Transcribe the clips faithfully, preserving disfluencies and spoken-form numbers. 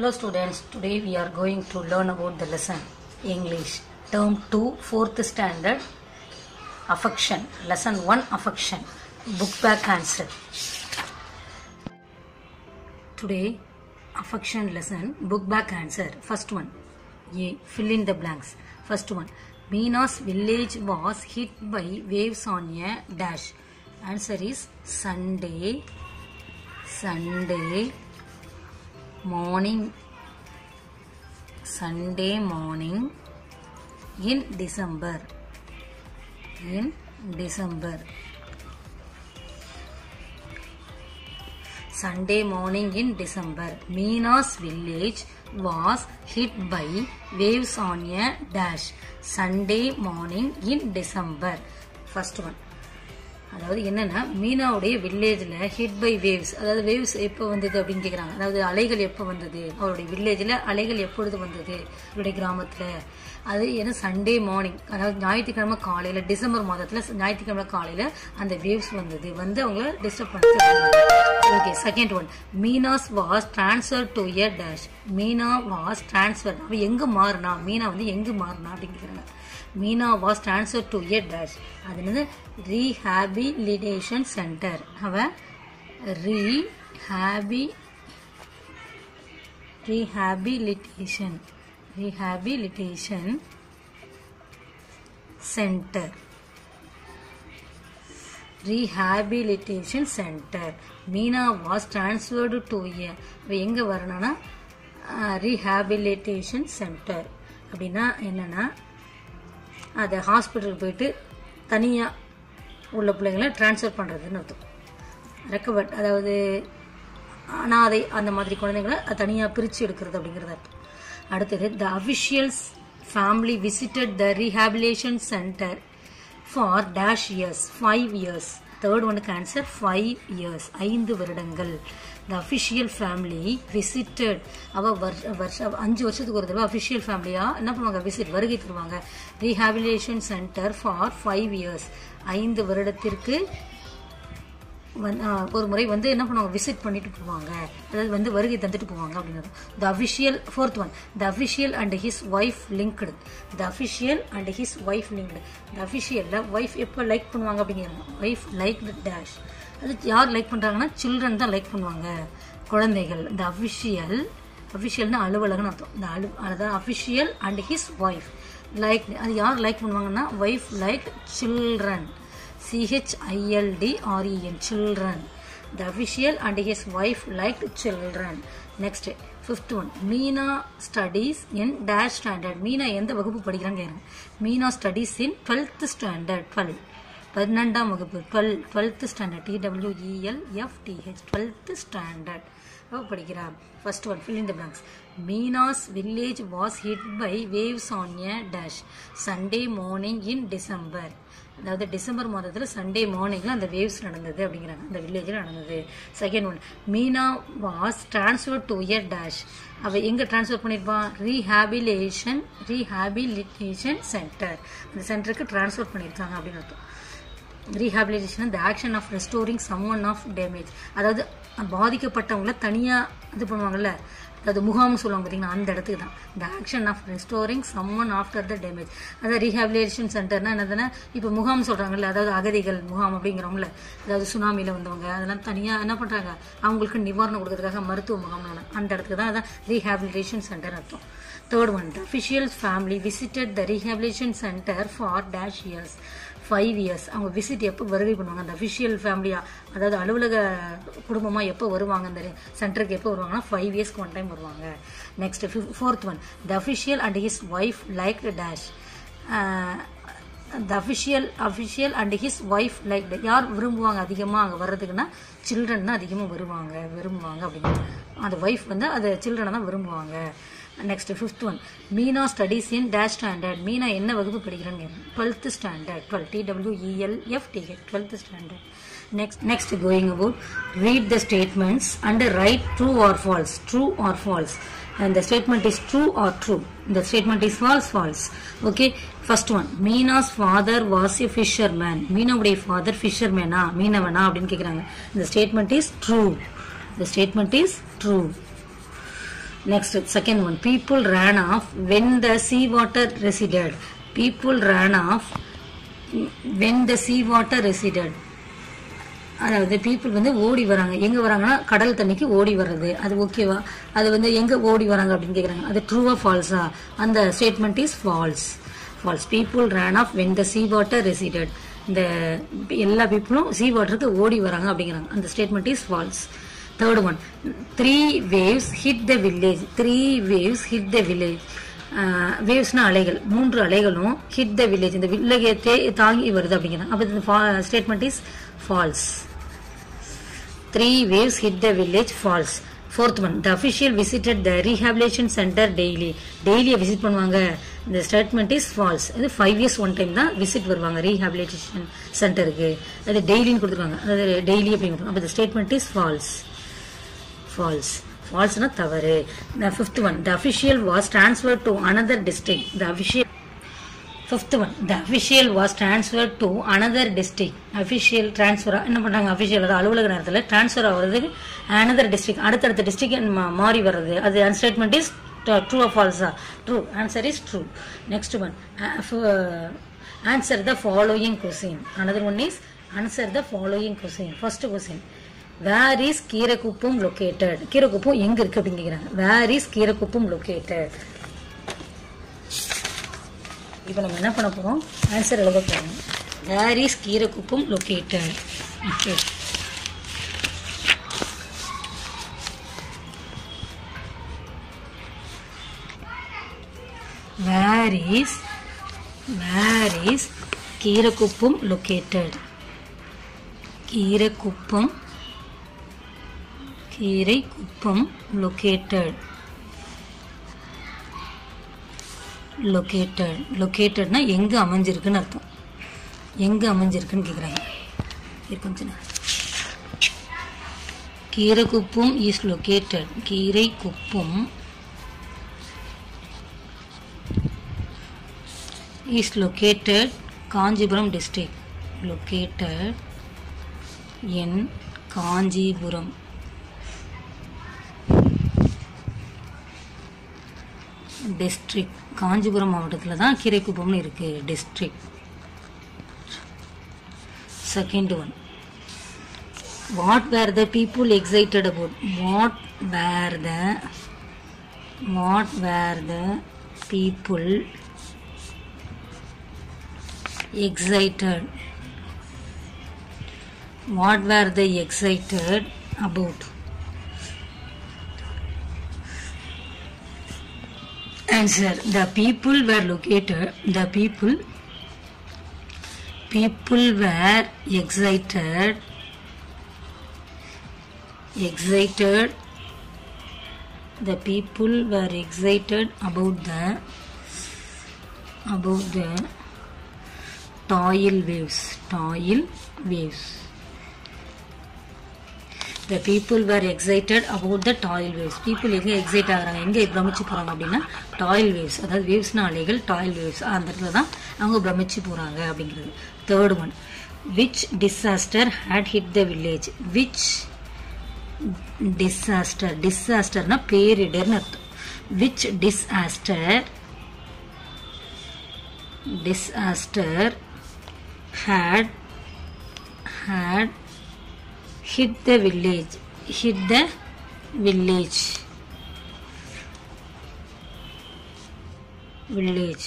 Hello students, today we are going to learn about the lesson English term two fourth standard affection lesson one affection book back answer. Today affection lesson book back answer. First one, A, fill in the blanks. First one, Meena's village was hit by waves on a dash. Answer is Sunday Sunday morning Sunday morning in December in December Sunday morning in December Meena's village was hit by waves on a dash. Sunday morning in December. First one, அதாவது என்னன்னா மீனாவுடைய வில்லேஜில் hit by waves, அதாவது waves எப்போ வந்தது அப்படின்னு கேட்குறாங்க. அதாவது அலைகள் எப்போ வந்தது, அவருடைய வில்லேஜில் அலைகள் எப்பொழுது வந்தது அவருடைய கிராமத்தில். அது என்ன சண்டே மார்னிங், அதாவது ஞாயிற்றுக்கிழமை காலையில், டிசம்பர் மாதத்தில் ஞாயிற்றுக்கிழமை காலையில் அந்த வேவ்ஸ் வந்தது வந்து அவங்கள டிஸ்டர்ப் பண்ணி. Okay, second one, Meena's was transfer to a dash. Meena was transfer, அவ எங்கே மாறினா, மீனா வந்து எங்கே மாறினா அப்படின்னு கேட்குறாங்க. Meena was transferred to a dash. அது என்னது rehabilitation center. அவ rehabi rehabilitation rehabilitation center rehabilitation center. Meena was transferred to a, அவ எங்க வரணும்னா rehabilitation center. அப்படின்னா என்னன்னா அது ஹாஸ்பிட்டல் போயிட்டு தனியாக உள்ள பிள்ளைங்களை ட்ரான்ஸ்ஃபர் பண்ணுறதுன்னு அர்த்தம். ரெக்கவர்ட், அதாவது அனாதை அந்த மாதிரி குழந்தைங்களை தனியாக பிரித்து எடுக்கிறது அப்படிங்கிறது அர்த்தம். அடுத்தது, the officials family visited the rehabilitation centre for dash years five years. Third ஒனுக்கு ஆன்சர் ஃபைவ் இயர்ஸ், ஐந்து வருடங்கள். த அஃபிஷியல் ஃபேமிலி விசிட்டட், அவள் வருஷ வருஷம் அஞ்சு வருஷத்துக்கு ஒரு தடவை அஃபிஷியல் ஃபேமிலியாக என்ன பண்ணுவாங்க, விசிட் வருகை தருவாங்க rehabilitation centre for five years, ஐந்து வருடத்திற்கு ஒரு முறை வந்து என்ன பண்ணுவாங்க, விசிட் பண்ணிட்டு போவாங்க, அதாவது வந்து வருகை தந்துட்டு போவாங்க அப்படிங்கிறது. The official fourth one, the official and his wife linked. The official and his wife linked. The அஃபிஷியலில் ஒய்ஃப் எப்போ லைக் பண்ணுவாங்க அப்படிங்கிறாங்க. ஒய்ஃப் லைக் டேஷ், அது யார் லைக் பண்ணுறாங்கன்னா சில்ட்ரன் தான் லைக் பண்ணுவாங்க, குழந்தைகள். த அஃபிஷியல், அஃபிஷியல்னா அலுவலகன்னு அர்த்தம். இந்த அலு அதாவது official and his wife like, அது யார் லைக் பண்ணுவாங்கன்னா wife like children, C H I L D R E N, children. The official and his wife liked children. Next, fifth one, Meena studies in dash standard. Meena எந்த வகுப்பு படிக்கிறான்னு கேட்குறாங்க. Meena studies in twelfth standard. twelve, பன்னெண்டாம் வகுப்பு. twelve, twelfth standard. T W E L F T H, twelfth standard. அவ படிக்கிறார். First one, fill in the blanks. Meena's village was hit by waves on a dash. Sunday morning in December. அதாவது December மாதத்தில் Sunday மார்னிங்கில் அந்த waves நடந்தது அப்படிங்கிறாங்க, அந்த வில்லேஜில் நடந்தது. Second one, Meena was transfer to a dash. அவள் எங்கே டிரான்ஸ்ஃபர் பண்ணியிருப்பான், ரீஹாபிலேஷன் ரீஹாபிலிட்டேஷன் சென்டர், அந்த சென்டருக்கு டிரான்ஸ்ஃபர் பண்ணியிருக்காங்க அப்படின்னு அர்த்தம். Rehabilitation the action of restoring someone of damage, அதாவது பாதிக்கப்பட்டவங்கள தனியாக இது பண்ணுவாங்கல்ல, அதாவது முகாம்னு சொல்லுவாங்க பார்த்தீங்கன்னா, அந்த இடத்துக்கு தான். The action of restoring someone after the damage. அதாவது ரீஹாபிலேஷன் சென்டர்னா என்னதுன்னா, இப்போ முகாம் சொல்கிறாங்கல்ல, அதாவது அகதிகள் முகாம் அப்படிங்கிறவங்கள, அதாவது சுனாமியில் வந்தவங்க அதெல்லாம் தனியாக என்ன பண்ணுறாங்க, அவங்களுக்கு நிவாரணம் கொடுக்கறதுக்காக மருத்துவ முகாம்னு அந்த இடத்துக்கு தான் அதான் ரீஹாபிலிட்டேஷன் சென்டர் அர்த்தம். Third one, the official family visited the rehabilitation centre for dash years five years. அவங்க விசிட் எப்போ வருகை பண்ணுவாங்க, அந்த அஃபிஷியல் ஃபேமிலியாக, அதாவது அலுவலக குடும்பமாக எப்போ வருவாங்க அந்த சென்டருக்கு, எப்போ வருவாங்கன்னா ஃபைவ் இயர்ஸ்க்கு ஒன் டைம் வருவாங்க. Next fourth one, the official and his wife like dash. The official official and his wife like, யார் விரும்புவாங்க அதிகமாக அங்கே வர்றதுக்குன்னா சில்ட்ரன் தான் அதிகமாக வருவாங்க விரும்புவாங்க அப்படின்னா, அந்த ஒய்ஃப் வந்து அது சில்ட்ரனை தான் விரும்புவாங்க. Next fifth one, Meena studies in dash standard. Meena என்ன வகுப்பு படிக்கிறாங்க, twelfth standard. Twelve, T W E L F T H, twelfth standard. Next, next going about, read the statements and write true or false. True or false. And the statement is true or true. The statement is false, false. Okay. First one, Meena's father was a fisherman. Meena உடைய father fisherman ஆ, மீனவனா அப்படின்னு கேக்குறாங்க. The statement is true. The statement is true. Next, second one. People ran off when the sea water receded. People ran off when the sea water receded. அதாவது people வந்து ஓடி வராங்க. எங்கே வராங்கன்னா கடல் தண்ணிக்கு ஓடி வர்றது. அது ஓகேவா? அது வந்து எங்கே ஓடி வராங்க அப்படின்னு கேட்குறாங்க. அது ட்ரூவா ஃபால்ஸா? அந்த statement is false. False. People ran of when the sea water receded. இந்த எல்லா பீப்புளும் சீ வாட்டருக்கு ஓடி வராங்க அப்படிங்கிறாங்க. அந்த statement is false. Third one. Three waves hit the village. Three waves hit the village. வேவ்ஸ்னா அலைகள். மூன்று அலைகளும் ஹிட் த வில்லேஜ். இந்த வில்லேஜை தாங்கி வருது அப்படிங்கிறாங்க. அப்போ இந்த statement is false. Three waves hit the village. False. Fourth one. The official visited the rehabilitation center daily. Daily visit பண்ணுவாங்க. The statement is false. இது five years one time தான் visit வருவாங்க rehabilitation centerக்கு. அது டெய்லின்னு கொடுத்துருவாங்க. அதாவது டெய்லி அப்படின்னு. அப்போ the statement is false. False. Falseனா தவறு. The fifth one. The official was transferred to another district. The official Fifth one. The official was transferred to another district. Official transfer. என்ன பண்ணாங்க? official அது அலுவலக நேரத்தில் transfer ஆகிறதுக்கு another district. அடுத்தடுத்த district மாறி வர்றது. அது statement is true or false? True. Answer is true. Next one. Uh, answer the following question. Another one is answer the following question. First question. Where is Keerakuppam located? Keerakuppam எங்க இருக்கு அப்படின்னு கேக்குறாங்க. Where is Keerakuppam located? இப்போ நம்ம என்ன பண்ண போறோம்? Answer எழுத போறோம். Where is Keerakuppam located? Okay. Where is Where is Keerakuppam located? Keerakuppam Keerakuppam located. located locatedனா எங்க அமைஞ்சிருக்குன்னு அர்த்தம். எங்க அமைஞ்சிருக்குன்னு கேக்குறாங்க. இது கொஞ்சம் Keerakuppam is located. Keerakuppam is located Kanjipuram district. Located in Kanjipuram district. Kanchipuram மாவட்டத்தில் தான் கீரைக்குப்பம்னு இருக்கு district. Second one. What were the people excited about? What were the What were the people excited? What were they excited about? Answer. The people were located. The people people were excited. Excited. The people were excited about the about the tidal waves. Tidal waves. The people were excited about the tidal waves. People எங்க excite ஆகுறாங்க, எங்க பிரமிச்சு போறாங்க அப்படின்னா tidal waves. அதாவது வேவ்ஸ்னா அலைகள், tidal waves. அந்த இடத்துல தான் அவங்க பிரமிச்சு போறாங்க அப்படிங்கிறது. Third one. Which disaster had hit the village? Which disaster? Disasterனா பேரிடர்னு அர்த்தம். Which disaster disaster had had hit the village. Hit the village. Village.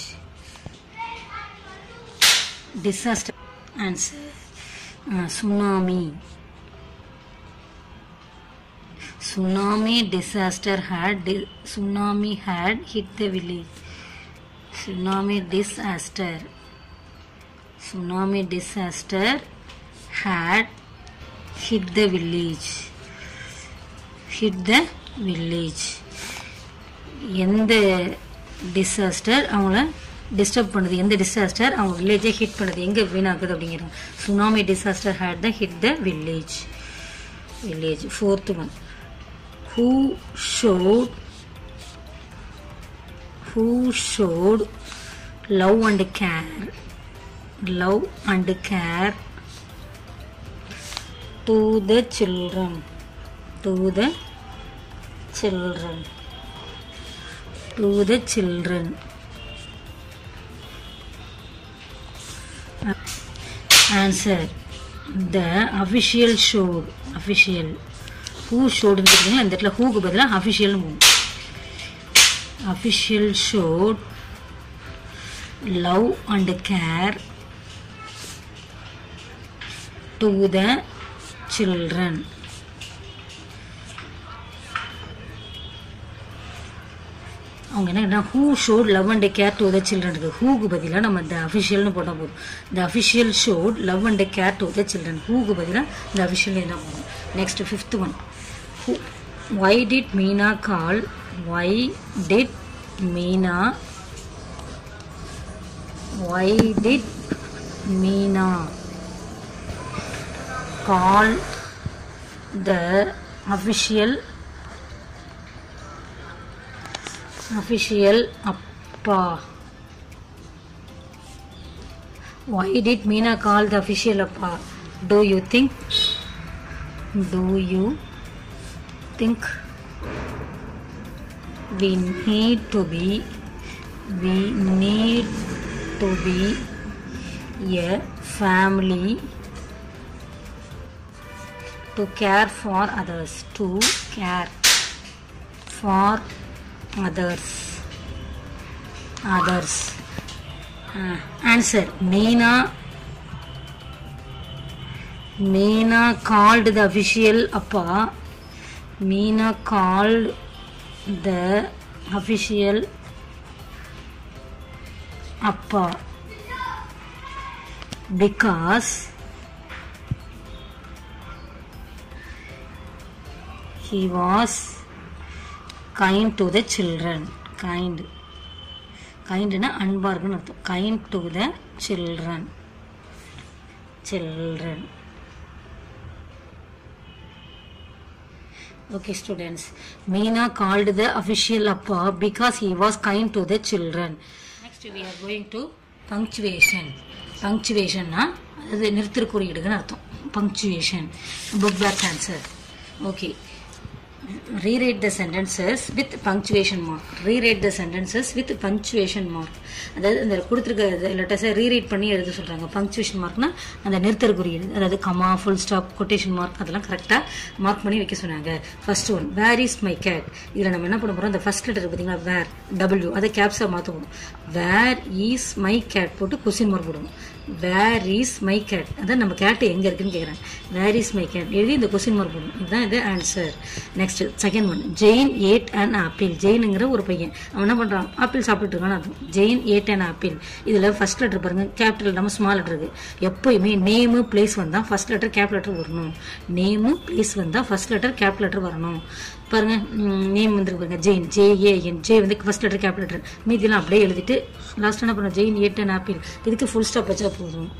Disaster. Answer. Uh, tsunami. Tsunami disaster had di tsunami had hit the village. Tsunami disaster. Tsunami disaster had hit the village. Hit the village. எந்த disaster அவங்கள disturb பண்ணுது, எந்த disaster அவங்க வில்லேஜை hit பண்ணுது, எங்கே வீணாக்குது அப்படிங்கிறாங்க. Tsunami disaster had the hit the village. Village. Fourth one. Who showed who showed love and care love and care to the children to the children to the children. Answer. The official showed. Official. Who showed in the and that who go badla official move. Official showed love and care to the children. அவங்க என்ன who showed love and care to the children இருக்கு who க்கு பதிலா நம்ம the official னு போட்டா போதும் the official showed love and care to the children who க்கு பதிலா the official என்ன போடும் next fifth one who, why did Meena call why did Meena why did Meena call the official official appa why did Meena call the official appa do you think do you think we need to be we need to be a family to care for others to care for others others uh, answer Meena Meena called the official appa Meena called the official appa because he was kind to the children kind kind na anba irukku artham kind to the children children okay students Meena called the official appa because he was kind to the children next we are going to punctuation punctuation na adu nirthir குறியீடுன்னு அர்த்தம் punctuation book back answer okay rewrite the sentences with punctuation mark rewrite the sentences with punctuation mark அதாவது அந்த கொடுத்திருக்க லெட்டர்ஸை rewrite பண்ணி எழுத சொல்றாங்க punctuation markனா அந்த நிறுத்தல் குறியீடு அதாவது comma full stop quotation mark அதெல்லாம் கரெக்ட்டா மார்க் பண்ணி வைக்க சொன்னாங்க first one where is my cat இதுல நம்ம என்ன பண்ண போறோம் அந்த first letter பாத்தீங்களா where w அத கேப்ஸா மாத்துவோம் where is my cat போட்டு question mark போடுவோம் where is my cat அத நம்ம cat எங்க இருக்குன்னு கேக்குறாங்க where is my cat எழுதி இந்த question mark போடுவோம் இதுதான் இது answer next second one Jane ate an apple ஜெயின்ங்கற ஒரு பையன் அவன் என்ன பண்றான் ஆப்பிள் சாப்பிட்டுட்டு இருக்கான் அர்த்தம் Jane ate an apple இதுல first letter பாருங்க capital நம்ம small letter இருக்கு எப்பவுமே name place வந்தா first letter cap letter வரணும் name place வந்தா first letter cap letter வரணும் பாருங்க நேம் வந்து பாருங்க Jain J A N J வந்து first letter cap letter மீதிலாம் அப்படியே எழுதிட்டு லாஸ்ட் என்ன பண்ண Jane ate an apple இதுக்கு full stop வச்சா போதும்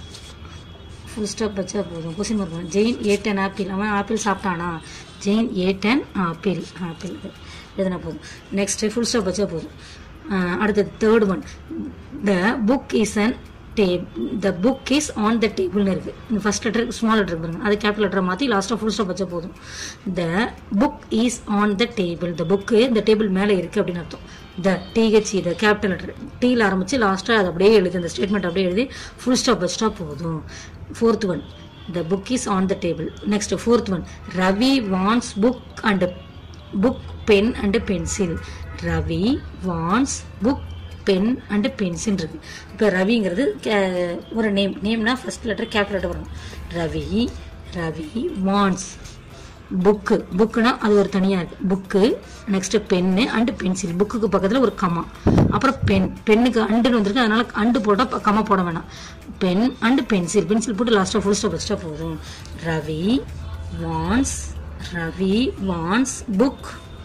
full stop வச்சா போதும் क्वेश्चन மார்க் பண்ணு Jane ate an apple அவன் ஆப்பிள் சாப்பிட்டானா Jane ate an apple apple எதனா போதும் next full stop வச்சா போதும் அடுத்து third one the book is an table the book is on the table னு இருக்கு first letter small letter பாருங்க அது capital letter மாத்தி லாஸ்டா full stop வச்சா போதும் the book is on the table the book இந்த டேபிள் மேல இருக்கு அப்படினு அர்த்தம் the th the capital letter t ல ஆரம்பிச்சு லாஸ்டா அது அப்படியே எழுதி அந்த ஸ்டேட்மென்ட் அப்படியே எழுதி full stop வச்சா போதும் fourth one the book is on the table next fourth one Ravi wants book and book pen and pencil Ravi wants book pen and pencil இருக்கு இப்ப ரவிங்கிறது ஒரு நேம் நேம்னா ஃபர்ஸ்ட் லெட்டர் கேபிட்டல் லெட்டர் வரும் Ravi Ravi wants book bookனா அது ஒரு தனியா இருக்கு book next pen and pencil புக்குக்கு பக்கத்துல ஒரு கமா அப்புறம் பென் பென்னுக்கு அண்டுன்னு வந்திருக்கு அதனால அண்டு போட்டா கமா போட வேணாம் பென் and pencil பென்சில் போட்டு லாஸ்டா ஃபுல் ஸ்டாப் வச்சா போதும் Ravi wants Ravi wants book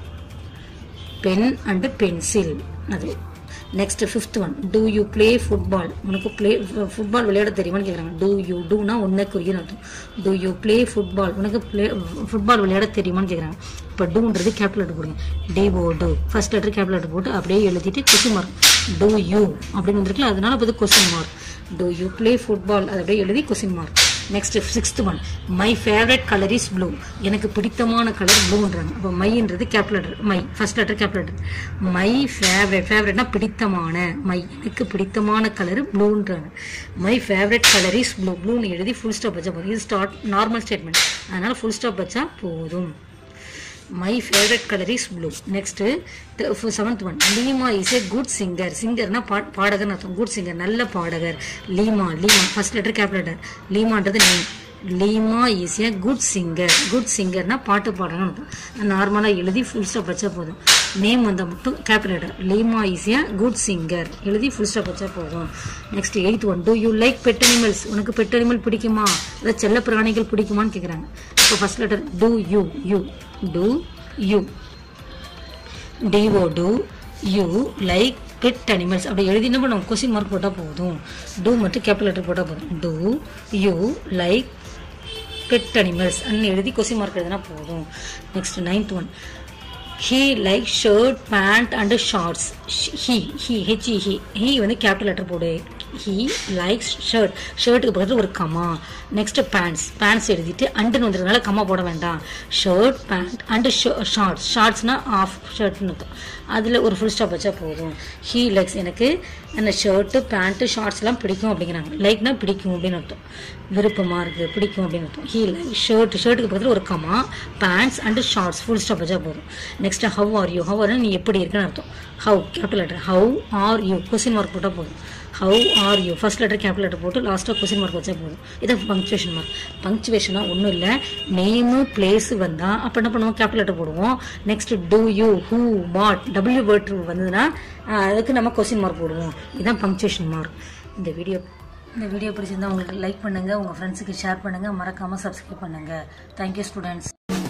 pen and pencil அது next fifth one do you play football உனக்கு play football விளையாட தெரியுமான்னு கேக்குறாங்க do you do னா ஒண்ணே குறியீடு அர்த்தம் do you play football உனக்கு play football விளையாட தெரியுமான்னு கேக்குறாங்க இப்ப do ன்றது capital letter போடுங்க d o do first letter capital letter போட்டு அப்படியே எழுதிட்டு question mark do you அப்படி வந்திருக்குல அதனால அது question mark do you play football அது அப்படியே எழுதி question mark next sixth one my favourite colour is blue. எனக்கு பிடித்தமான கலர் ப்ளூன்றாங்க. அப்போ மைன்றது capital letter, my first letter capital letter. My favourite, ஃபேவரட்னா பிடித்தமான, மை எனக்கு பிடித்தமான கலர் ப்ளூன்றாங்க. My favourite colour is blue. ப்ளூன்னு எழுதி ஃபுல் ஸ்டாப் வச்சா போதும். இது ஸ்டார்ட் நார்மல் ஸ்டேட்மெண்ட், அதனால ஃபுல் ஸ்டாப் வச்சா போதும். My favorite color is blue. Next, seventh one. Lima is a good singer. Singer na பாடகர் அர்த்தம். Good singer, நல்ல பாடகர். Lima, Lima, first letter capital letter. Lima ன்றது name. Lima is a good singer. Good singer na பாட்டு பாடகர் அர்த்தம். நார்மலா எழுதி full stop வச்சா போதும். நேம் வந்தா மட்டும் capital letter. Lima is a good singer. எழுதி full stop வச்சா போதும். Next, eighth one. Do you like pet animals? உனக்கு pet animal பிடிக்குமா? அத செல்ல பிராணிகள் பிடிக்குமான்னு கேக்குறாங்க. So first letter do you, you. Do you do do you like pet animals? அப்படி எழுதி என்ன பண்ணுவோம், கொஸ்டின் மார்க் போட்டால் போதும். do மட்டும் கேபிட்டல் லெட்டர் போட்டால் போதும். do you like pet animals அன்னு எழுதி கொஸ்டின் மார்க் எழுதினா போதும். Next ninth one. he likes shirt, pant and shorts. he he h e he he வந்து கேபிட்டல் லெட்டர் போடு. he likes shirt, ஷர்ட்டுக்கு பக்கத்துல ஒரு கமா. நெக்ஸ்ட் பேண்ட்ஸ், பேண்ட்ஸ் எழுதிட்டு அண்டுன்னு வந்துருக்கனால comma போட வேண்டாம். ஷர்ட், பேண்ட் அண்ட் ஷார்ட்ஸ், ஷார்ட்ஸ்னா ஆஃப் ஷர்ட்னு இருக்கும், அதில் ஒரு ஃபுல் ஸ்டாப் வச்சா போதும். he likes எனக்கு அந்த ஷர்ட்டு பேண்ட்டு ஷார்ட்ஸ்லாம் பிடிக்கும் அப்படிங்கிறாங்க. லைக்னா பிடிக்கும் அப்படின்னு அர்த்தம், விருப்பமாக இருக்குது, பிடிக்கும் அப்படின்னு அர்த்தம். he likes ஷர்ட், ஷர்ட்டுக்கு பக்கத்தில் ஒரு comma, pants and shorts full stop வச்சா போதும். Next how are you, how are நீ எப்படி இருக்குன்னு அர்த்தம். How capital letter, how are you question mark போட்டால் போதும். how are you first letter capital letter போட்டு லாஸ்ட்டாக கொஸ்டின் மார்க் வச்சா போதும். இதான் பங்க்சுவேஷன் மார்க். பங்க்சுவேஷனாக ஒன்றும் இல்லை, நேமு பிளேஸு வந்தால் அப்போ என்ன பண்ணுவோம், கேபிட்டல் லெட்டர் போடுவோம். Next do you, who, what, W word வந்ததுன்னா அதுக்கு நம்ம கொஸ்டின் மார்க் போடுவோம். இதுதான் பங்க்சுவேஷன் மார்க். இந்த வீடியோ இந்த வீடியோ பிடிச்சிருந்தா உங்களுக்கு லைக் பண்ணுங்கள், உங்கள் ஃப்ரெண்ட்ஸுக்கு ஷேர் பண்ணுங்கள், மறக்காமல் சப்ஸ்கிரைப் பண்ணுங்கள். Thank you students.